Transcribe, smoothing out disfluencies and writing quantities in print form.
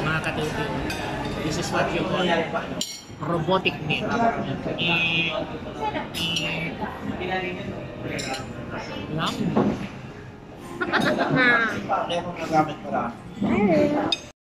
mga katutin. This is what you call robotic meat. Yum. Kaya kung nagamit mo lang.